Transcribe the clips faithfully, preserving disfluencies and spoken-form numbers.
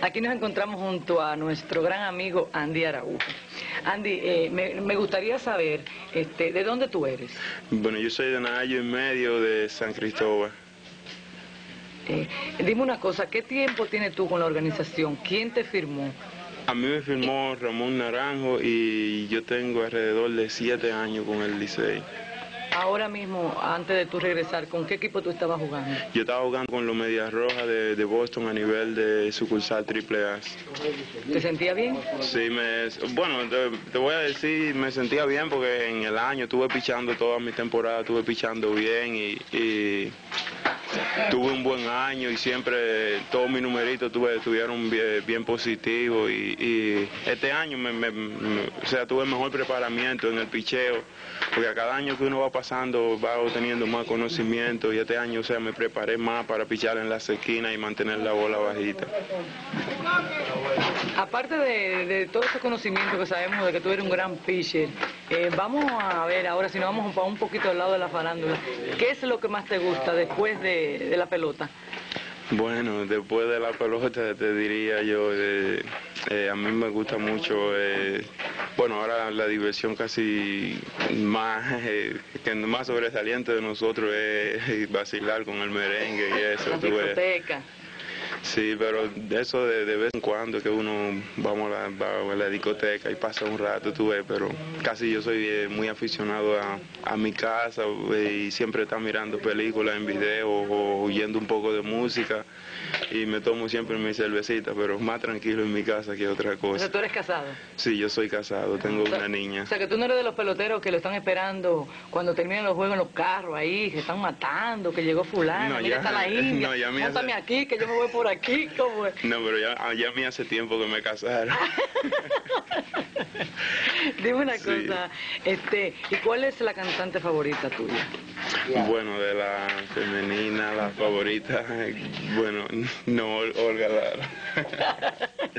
Aquí nos encontramos junto a nuestro gran amigo Andy Araujo. Andy, eh, me, me gustaría saber, este, ¿de dónde tú eres? Bueno, yo soy de Najayo y medio de San Cristóbal. Eh, dime una cosa, ¿qué tiempo tienes tú con la organización? ¿Quién te firmó? A mí me firmó Ramón Naranjo y yo tengo alrededor de siete años con el Licey. Ahora mismo, antes de tú regresar, ¿con qué equipo tú estabas jugando? Yo estaba jugando con los Medias Rojas de, de Boston a nivel de sucursal triple A. ¿Te sentías bien? Sí, me, bueno, te, te voy a decir, me sentía bien porque en el año estuve pichando toda mi temporada, estuve pichando bien y, y tuve un buen año y siempre todos mis numeritos tuve, estuvieron bien, bien positivos y, y este año me, me, me, o sea, tuve mejor preparamiento en el picheo, porque a cada año que uno va pasando va obteniendo más conocimiento y este año, o sea, me preparé más para pichar en las esquinas y mantener la bola bajita. Aparte de, de todo ese conocimiento que sabemos de que tú eres un gran pitcher, eh, vamos a ver ahora, si nos vamos un, un poquito al lado de la farándula, ¿qué es lo que más te gusta después de, de la pelota? Bueno, después de la pelota te diría yo, eh, eh, a mí me gusta mucho, eh, bueno, ahora la diversión casi más, eh, que más sobresaliente de nosotros es vacilar con el merengue y eso. La discoteca. Sí, pero eso de, de vez en cuando que uno vamos a la, va a la discoteca y pasa un rato, tú ves, pero casi yo soy eh, muy aficionado a, a mi casa eh, y siempre está mirando películas en video o oyendo un poco de música y me tomo siempre mi cervecita, pero más tranquilo en mi casa que otra cosa. O sea, ¿tú eres casado? Sí, yo soy casado, tengo o sea, una niña. O sea, que tú no eres de los peloteros que lo están esperando cuando terminan los juegos en los carros ahí, que están matando, que llegó fulano, no, mira, ya, está la India, no, ya móntame hace... aquí, que yo me voy por aquí, ¿cómo es? No, pero ya, ya a mí hace tiempo que me casaron. Dime una sí. cosa, este, ¿y cuál es la cantante favorita tuya? Bueno, de la femenina, la favorita, bueno, no, Olga Lara.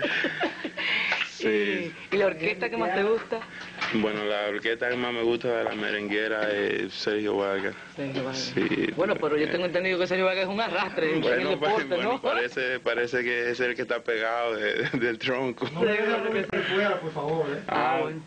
Sí. ¿Y, ¿Y la orquesta que más te gusta? Bueno, la orquesta que más me gusta de la merenguera es Sergio Vargas. Sergio Vargas. Sí. Bueno, pero yo tengo entendido que Sergio Vargas es un arrastre bueno, en el deporte, bueno, ¿no? parece, parece que es el que está pegado de, de, del tronco. No me digas que se fuera, por favor, ¿eh? Ah, bueno.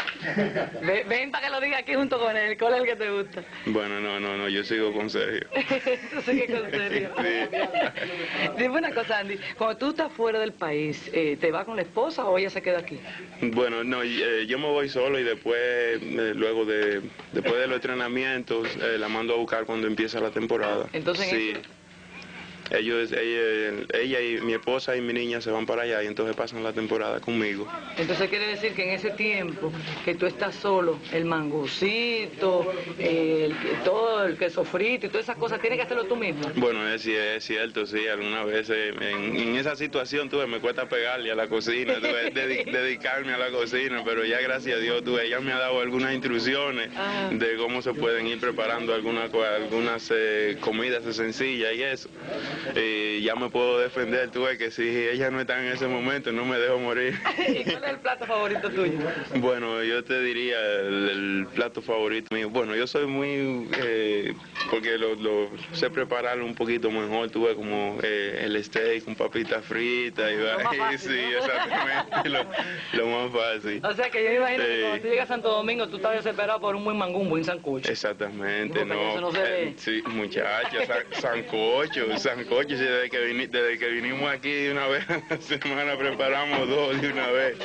Ven, ven para que lo diga aquí junto con él, ¿cuál es el que te gusta? Bueno, no, no, no, yo sigo con Sergio. Tú sigues con Sergio. Sí. Dime una cosa, Andy, cuando tú estás fuera del país, eh, ¿te vas con la esposa o ella se queda aquí? Bueno, no, eh, yo me voy solo y después, eh, luego de, después de los entrenamientos, eh, la mando a buscar cuando empieza la temporada. Entonces, sí. eso... Ellos, ella, ella y mi esposa y mi niña se van para allá y entonces pasan la temporada conmigo. Entonces quiere decir que en ese tiempo que tú estás solo, el mangocito, el, todo el queso frito y todas esas cosas, ¿tienes que hacerlo tú mismo? Bueno, es, es cierto, sí, algunas veces en, en esa situación tuve, me cuesta pegarle a la cocina, tuve, dedi, dedicarme a la cocina, pero ya gracias a Dios tuve, ella me ha dado algunas instrucciones ah. de cómo se pueden ir preparando algunas, algunas eh, comidas sencillas y eso. Y ya me puedo defender, tú ves que si ella no está en ese momento no me dejo morir. ¿Y cuál es el plato favorito tuyo? Bueno, yo te diría el, el plato favorito mío. Bueno, yo soy muy, eh, porque lo, lo sé prepararlo un poquito mejor, tú ves como eh, el steak con papitas fritas y, lo más fácil, sí, ¿no? exactamente, lo, lo más fácil. O sea que yo me imagino sí. que cuando tú llegas a Santo Domingo tú estás desesperado por un buen mangú, un buen sancocho. Exactamente, no. Eso no se ve. Eh, sí, muchachos, san, sancocho, sancocho. Coche, desde que, vini, desde que vinimos aquí de una vez a la semana preparamos dos de una vez.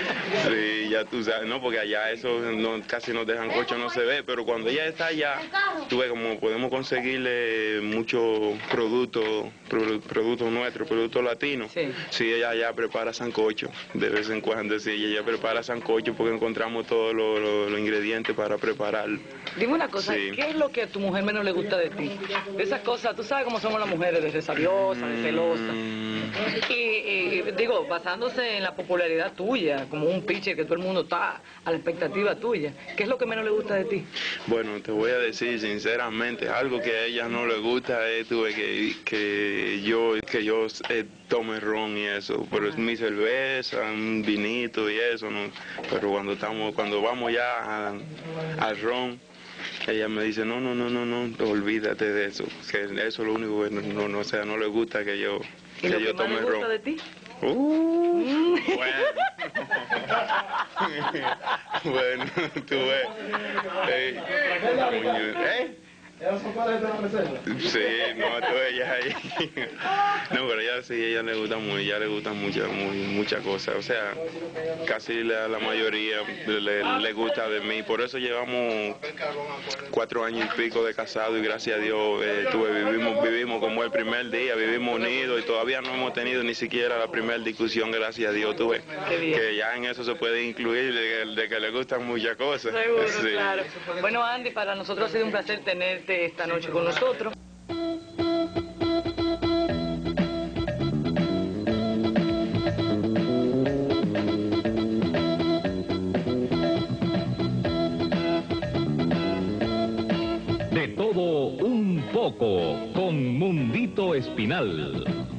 Sí, ya tú sabes, no, porque allá eso no, casi nos dejan cocho, no se ve, pero cuando ella está allá, tú ves como podemos conseguirle muchos productos, productos nuestros, productos latinos. Sí. Sí, ella ya prepara sancocho, de vez en cuando, sí, ella ya prepara sancocho porque encontramos todos los lo, lo ingredientes para prepararlo. Dime una cosa, sí. ¿Qué es lo que a tu mujer menos le gusta de ti? Esas cosas, tú sabes cómo somos las mujeres, de resabiosa, de celosa. Y, y digo, basándose en la popularidad tuya, como un pitcher que todo el mundo está a la expectativa tuya, ¿qué es lo que menos le gusta de ti? Bueno, te voy a decir sinceramente, algo que a ella no le gusta es tuve que, que yo que yo eh, tome ron y eso, pero es mi cerveza, un vinito y eso, ¿no? Pero cuando estamos, cuando vamos ya al ron, ella me dice, no, no, no, no, no, olvídate de eso, que eso es lo único que no, no, no, o sea, no le gusta que yo ¿Y lo que, yo más tome le gusta ron. de ti? Uh, bueno. Bueno, tú ves. Ey, ¿eh? ¿Esos son cuáles de la reserva? Sí, no, tú ves, ella ahí. No, pero ella sí, ella le gusta muy, ella le gusta muchas muchas cosas. O sea, casi la, la mayoría le, le gusta de mí. Por eso llevamos cuatro años y pico de casado y gracias a Dios eh, tuve, vivimos, vivimos como el primer día, vivimos unidos y todavía no hemos tenido ni siquiera la primera discusión, gracias a Dios, tuve. Que ya en eso se puede incluir de, que- de que le gustan muchas cosas. Seguro, Sí. claro. Bueno, Andy, para nosotros ha sido un placer tenerte esta noche con nosotros. De todo un poco con Mundito Espinal.